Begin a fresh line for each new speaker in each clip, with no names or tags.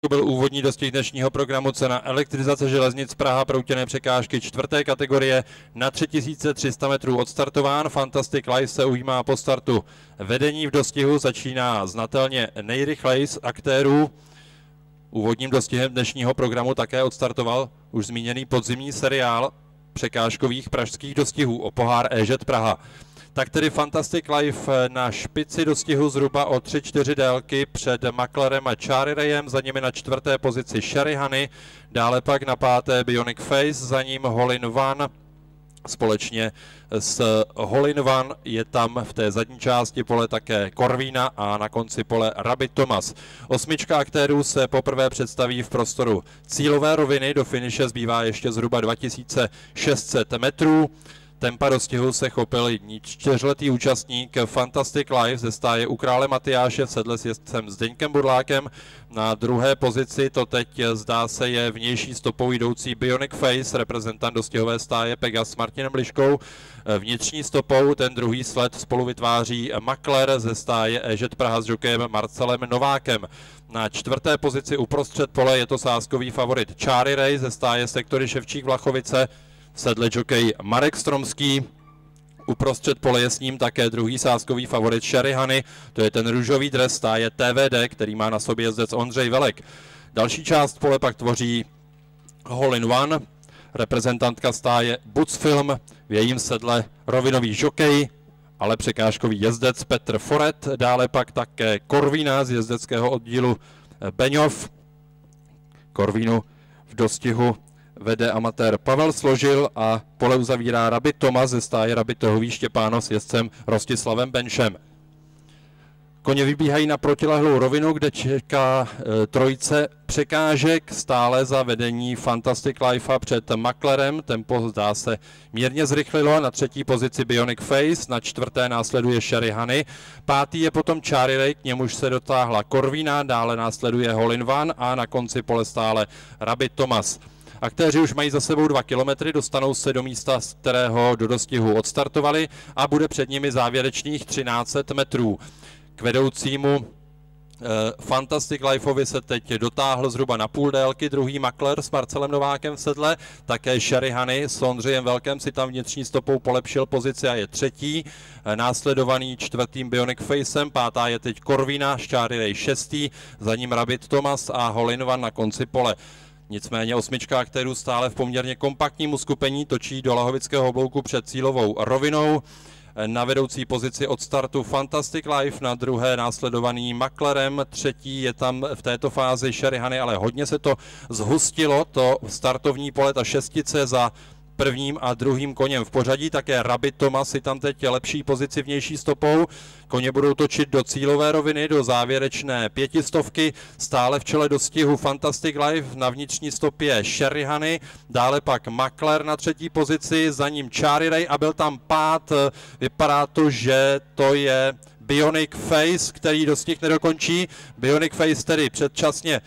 Byl úvodní dostih dnešního programu cena elektrizace železnic Praha proutěné překážky 4. kategorie na 3300 metrů odstartován. Fantastic Life se ujímá po startu. Vedení v dostihu začíná znatelně nejrychleji z aktérů. Úvodním dostihem dnešního programu také odstartoval už zmíněný podzimní seriál překážkových pražských dostihů o pohár EŽ Praha. Tak tedy Fantastic Life na špici dostihu zhruba o 3-4 délky před Maklerem a Charlie-Rayem, za nimi na 4. pozici Sherry Honey, dále pak na 5. Bionic Face, za ním Hole in One. Společně s Hole in One je tam v té zadní části pole také Corvina a na konci pole Rabbit Thomas. 8 aktérů se poprvé představí v prostoru cílové roviny, do finiše zbývá ještě zhruba 2600 metrů. Tempa dostihu se chopil 4letý účastník Fantastic Life ze stáje u Krále Matyáše v sedle s jezdcem Zdeňkem Budlákem. Na 2. pozici to teď zdá se je vnější stopou jdoucí Bionic Face, reprezentant dostihové stáje Pegas s Martinem Liškou. Vnitřní stopou ten druhý sled spolu vytváří Makler ze stáje EŽ Praha s jokejem Marcelem Novákem. Na 4. pozici uprostřed pole je to sázkový favorit Charlie-Ray ze stáje Sektory Ševčík Vlachovice. V sedle jockey Marek Stromský, uprostřed pole je s ním také druhý sázkový favorit Sherry Honey, to je ten růžový dres stáje TVD, který má na sobě jezdec Ondřej Velek. Další část pole pak tvoří Hole in One, reprezentantka stáje Bucfilm, v jejím sedle rovinový jockey, ale překážkový jezdec Petr Foret, dále pak také Corvina z jezdeckého oddílu Beňov. Corvinu v dostihu vede amatér Pavel Složil a pole uzavírá Rabbit Thomas ze stáje Rabbitový Štěpánov s jezdcem Rostislavem Benšem. Koně vybíhají na protilehlou rovinu, kde čeká trojice překážek stále za vedení Fantastic Life před Maklerem. Tempo zdá se mírně zrychlilo, na 3. pozici Bionic Face, na 4. následuje Sherry Honey, 5. je potom Charlie-Ray, k němuž se dotáhla Corvina, dále následuje Hole in One a na konci pole stále Rabbit Thomas. Aktéři už mají za sebou 2 kilometry, dostanou se do místa, z kterého do dostihu odstartovali a bude před nimi závěrečných 1300 metrů. K vedoucímu Fantastic Lifeovi se teď dotáhl zhruba na půl délky druhý Makler s Marcelem Novákem v sedle, také Sherry Honey s Ondřejem Velkem si tam vnitřní stopou polepšil pozici a je 3. Následovaný 4. Bionic Facem, 5. je teď Corvina, Charlie-Ray 6. za ním Rabbit Thomas a Hole in One na konci pole. Nicméně 8 aktérů stále v poměrně kompaktním uskupení točí do Lahovického oblouku před cílovou rovinou. Na vedoucí pozici od startu Fantastic Life, na 2. následovaný Maklerem, 3. je tam v této fázi Sherry Honey, ale hodně se to zhustilo, to startovní pole, ta šestice za 1. a 2. koněm v pořadí, také Rabbit Thomas si tam teď lepší pozici vnější stopou. Koně budou točit do cílové roviny, do závěrečné 500, stále v čele dostihu Fantastic Life, na vnitřní stopě Sherry Honey, dále pak Makler na 3. pozici, za ním Charlie-Ray a byl tam pád, vypadá to, že to je Bionic Face, který dostih nedokončí. Bionic Face tedy předčasně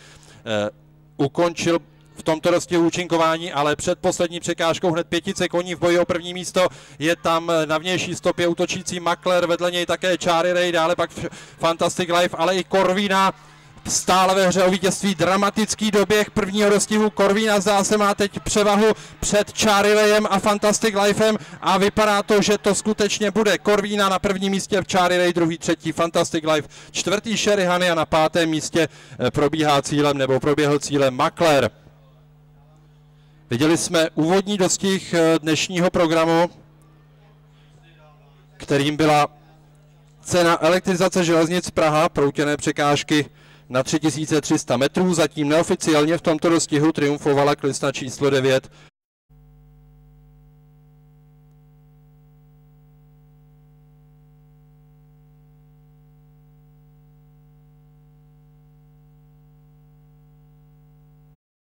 ukončil v tomto dostihu účinkování, ale před poslední překážkou hned 5 koní v boji o první místo je tam na vnější stopě útočící Makler, vedle něj také Charlie-Ray, dále pak Fantastic Life, ale i Corvina stále ve hře o vítězství, dramatický doběh prvního dostihu. Corvina zdá se má teď převahu před Charlie-Rayem a Fantastic Lifem a vypadá to, že to skutečně bude Corvina na 1. místě, Charlie-Ray 2., 3. Fantastic Life, 4. Sherry Honey a na 5. místě proběhl cílem Makler. Viděli jsme úvodní dostih dnešního programu, kterým byla cena elektrizace železnic Praha, proutěné překážky na 3300 metrů. Zatím neoficiálně v tomto dostihu triumfovala klista číslo 9